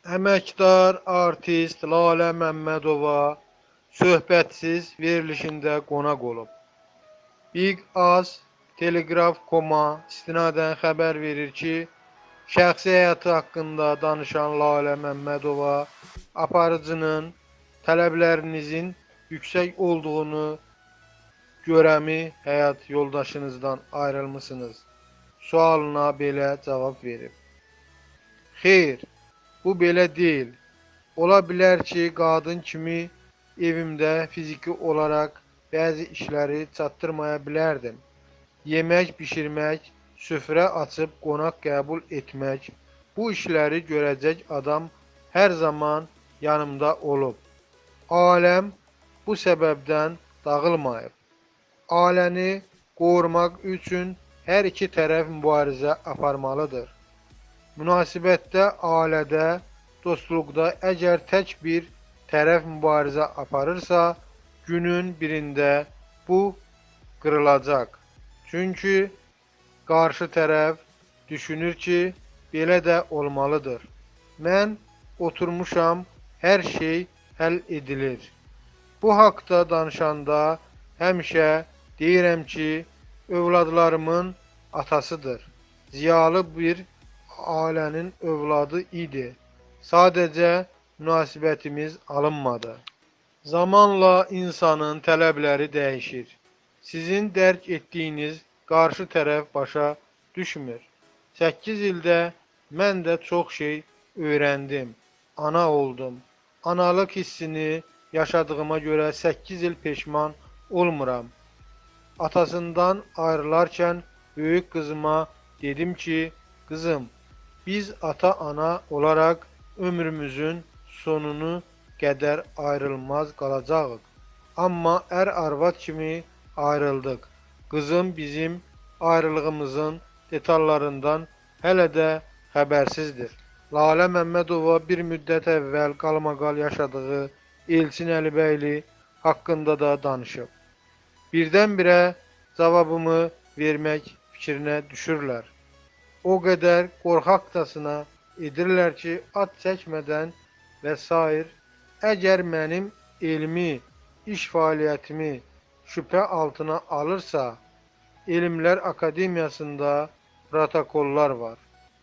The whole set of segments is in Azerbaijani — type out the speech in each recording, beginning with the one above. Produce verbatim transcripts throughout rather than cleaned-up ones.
Əməkdar artist Lalə Məmmədova söhbətsiz verilişində qonaq olub. Big Az Telegraf nöqtə com-a istinadən xəbər verir ki, şəxsi həyatı haqqında danışan Lalə Məmmədova aparıcının tələblərinizin yüksək olduğunu görəmi həyat yoldaşınızdan ayrılmısınız sualına belə cavab verib. Xeyr, bu belə deyil. Ola bilər ki, qadın kimi evimdə fiziki olaraq bəzi işləri çatdırmaya bilərdim. Yemək bişirmək, süfrə açıb qonaq qəbul etmək, bu işləri görəcək adam hər zaman yanımda olub. Aləm bu səbəbdən dağılmayıb. Ailəni qorumaq üçün hər iki tərəf mübarizə aparmalıdır. Münasibətdə, ailədə, dostluqda əgər tək bir tərəf mübarizə aparırsa, günün birində bu qırılacaq. Çünki qarşı tərəf düşünür ki, belə də olmalıdır. Mən oturmuşam, hər şey həll edilir. Bu haqda danışanda həmişə deyirəm ki, övladlarımın atasıdır. Ziyalı bir ailənin övladı idi. Sadəcə münasibətimiz alınmadı. Zamanla insanın tələbləri dəyişir. Sizin dərk etdiyiniz qarşı tərəf başa düşmür. səkkiz ildə mən də çox şey öyrəndim. Ana oldum. Analıq hissini yaşadığıma görə səkkiz il peşman olmuram. Atasından ayrılarkən böyük qızıma dedim ki, qızım, biz ata-ana olaraq ömrümüzün sonunu qədər ayrılmaz qalacağıq. Amma ər-arvad kimi ayrıldıq. Qızım bizim ayrılığımızın detallarından hələ də xəbərsizdir. Lalə Məmmədova bir müddət əvvəl qalmaqal yaşadığı Elçin Əlibəyli haqqında da danışıb. Birdən-birə cavabımı vermək fikrinə düşürlər. O qədər qorxaqcasına edirlər ki, ad çəkmədən və s. Əgər mənim elmi, iş fəaliyyətimi şübhə altına alırsa, Elmlər Akademiyasında protokollar var.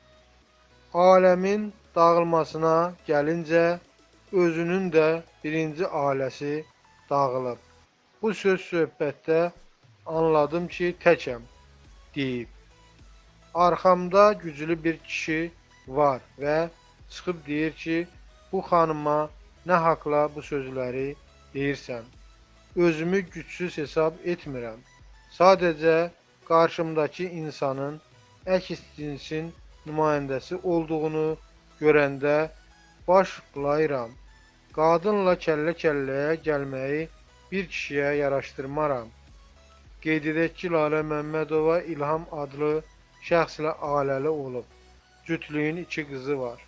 Aləmin dağılmasına gəlincə, özünün də birinci ailəsi dağılıb. Bu söz söhbətdə anladım ki, təkəm, deyib. Arxamda güclü bir kişi var və çıxıb deyir ki, bu xanıma nə haqla bu sözləri deyirsən? Özümü gücsüz hesab etmirəm. Sadəcə qarşımdakı insanın əks cinsin nümayəndəsi olduğunu görəndə baş bulayıram. Qadınla kəllə-kəlləyə gəlməyi bir kişiyə yaraşdırmaram. Qeyd edək ki, Lalə Məmmədova İlham adlı şəxslə ailəli olub. Cütlüyün iki qızı var.